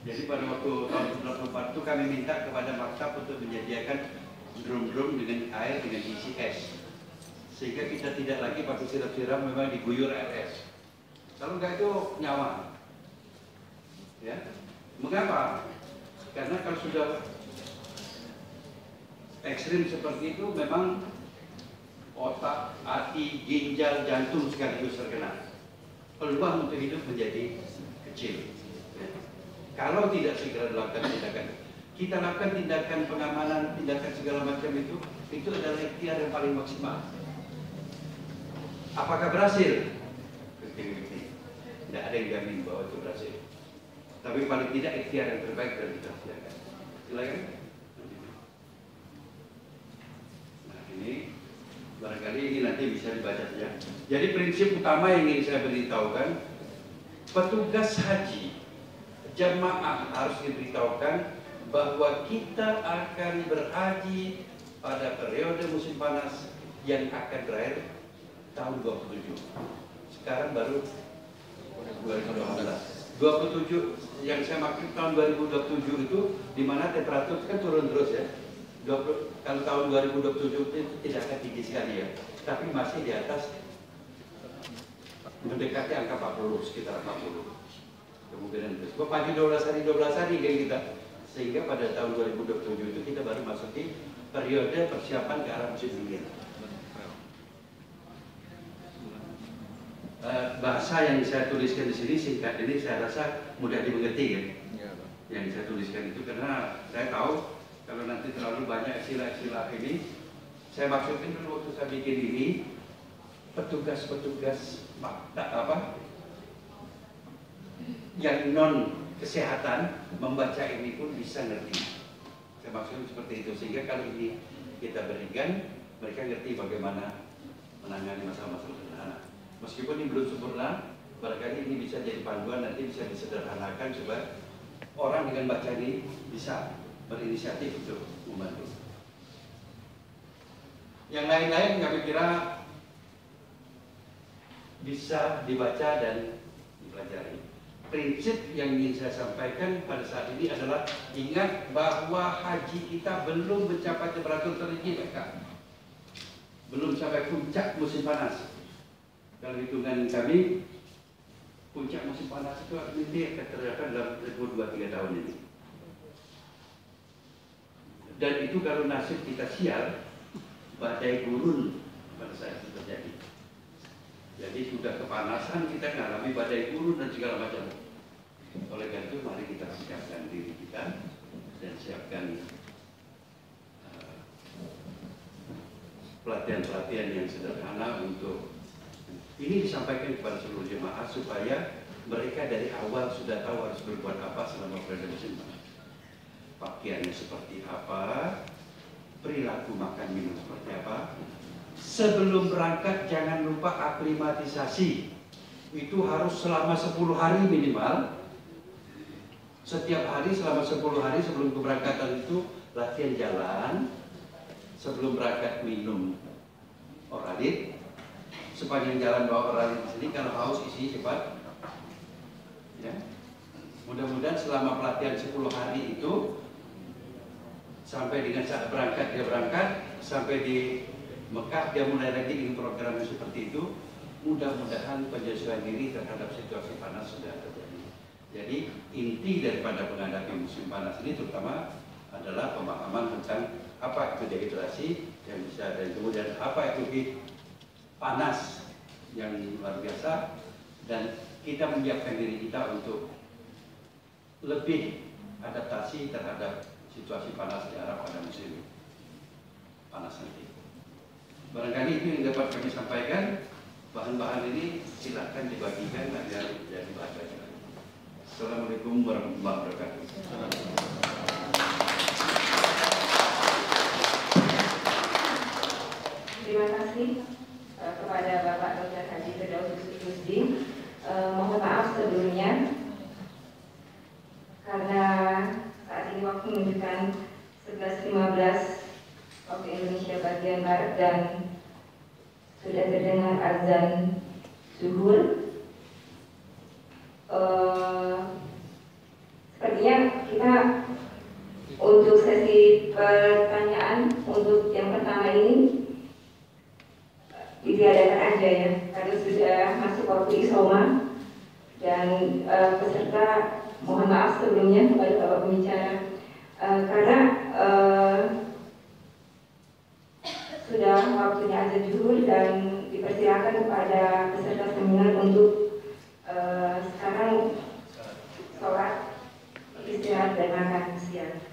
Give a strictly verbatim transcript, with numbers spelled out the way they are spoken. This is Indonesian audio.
Jadi pada waktu tahun sembilan puluh empat itu kami minta kepada maktab untuk menyediakan drum-drum dengan air dengan isi es, sehingga kita tidak lagi pakai siram-siram, memang diguyur air es. Kalau enggak itu nyawa. Ya, mengapa? Karena kalau sudah ekstrim seperti itu, memang otak, hati, ginjal, jantung sekaligus terkena. Peluang untuk hidup menjadi kecil. Ya. Kalau tidak segera dilakukan tindakan, kita lakukan tindakan pengamanan, tindakan segala macam itu, itu adalah ikhtiar yang paling maksimal. Apakah berhasil? Tidak ada yang jamin bahwa itu berhasil. Tapi paling tidak ikhtiar yang terbaik dan kita silakan. Silakan. Nah ini barangkali ini nanti bisa dibaca saja. Jadi prinsip utama yang ingin saya beritahukan, petugas haji, jamaah harus diberitahukan bahwa kita akan berhaji pada periode musim panas yang akan berakhir tahun dua puluh tujuh. Sekarang baru dua ribu dua belas. dua puluh tujuh yang saya maksud tahun dua ribu dua puluh tujuh itu di mana temperatur kan turun terus ya. dua puluh, kalau tahun dua ribu dua puluh tujuh itu tidak akan tinggi sekali ya, tapi masih di atas, mendekati angka empat puluh, sekitar empat puluh. Kemungkinan terus. Pagi dua belas hari, dua belas hari kayak kita. Sehingga pada tahun dua ribu dua puluh tujuh itu kita baru masuki periode persiapan ke arah musim dingin. Uh, bahasa yang saya tuliskan di sini singkat ini saya rasa mudah dimengerti ya. Yang saya tuliskan itu karena saya tahu kalau nanti terlalu banyak istilah-istilah ini, saya maksudkan dulu waktu saya bikin ini, petugas-petugas apa yang non kesehatan membaca ini pun bisa ngerti. Saya maksudnya seperti itu, sehingga kalau ini kita berikan, mereka ngerti bagaimana menangani masalah-masalah sederhana. Meskipun ini belum sempurna, barangkali ini bisa jadi panduan, nanti bisa disederhanakan supaya orang dengan baca ini bisa berinisiatif untuk membantu. Yang lain-lain kami kira bisa dibaca dan dipelajari. Prinsip yang ingin saya sampaikan pada saat ini adalah ingat bahwa haji kita belum mencapai temperatur tertinggi mereka. Belum sampai puncak musim panas. Dalam hitungan kami, puncak musim panas itu nanti akan terjadi dalam dua puluh tiga tahun ini. Dan itu kalau nasib kita sial, badai gurun pada saat itu terjadi. Jadi sudah kepanasan, kita mengalami badai gurun dan segala macam. Oleh karena itu, mari kita siapkan diri kita dan siapkan pelatihan-pelatihan uh, yang sederhana untuk ini disampaikan kepada seluruh jemaah supaya mereka dari awal sudah tahu harus berbuat apa selama periode musim panas. Pakaiannya seperti apa, perilaku makan minum seperti apa. Sebelum berangkat jangan lupa aklimatisasi. Itu harus selama sepuluh hari minimal. Setiap hari selama sepuluh hari sebelum keberangkatan itu latihan jalan. Sebelum berangkat minum Oralit. Sepanjang jalan bawa Oralit di sini, kalau haus isi cepat. Ya. Mudah-mudahan selama pelatihan sepuluh hari itu sampai dengan saat berangkat dia berangkat, sampai di Mekah dia mulai lagi dengan program yang seperti itu. Mudah-mudahan penyesuaian diri terhadap situasi panas sudah terjadi. Jadi inti daripada menghadapi musim panas ini terutama adalah pemahaman tentang apa itu dehidrasi yang bisa, dan kemudian apa itu heat panas yang luar biasa, dan kita menyiapkan diri kita untuk lebih adaptasi terhadap situasi panas di Arab pada musim panas nanti. Barangkali itu yang dapat kami sampaikan. Bahan-bahan ini silakan dibagikan agar jadi baca. Assalamualaikum warahmatullahi wabarakatuh. Terima kasih uh, kepada Bapak Doktor Haji Firdaus Rusdi. Uh, mohon maaf sebelumnya karena saat ini waktu menunjukkan sebelas lima belas waktu Indonesia bagian barat dan sudah terdengar azan zuhur. Uh, sepertinya ada ya, karena sudah masuk waktu isoma dan uh, peserta mohon maaf sebelumnya kepada Bapak Pembicara uh, karena uh, sudah waktunya azan zuhur dan dipersilakan kepada peserta seminar untuk uh, sekarang sholat istirahat dan makan siang.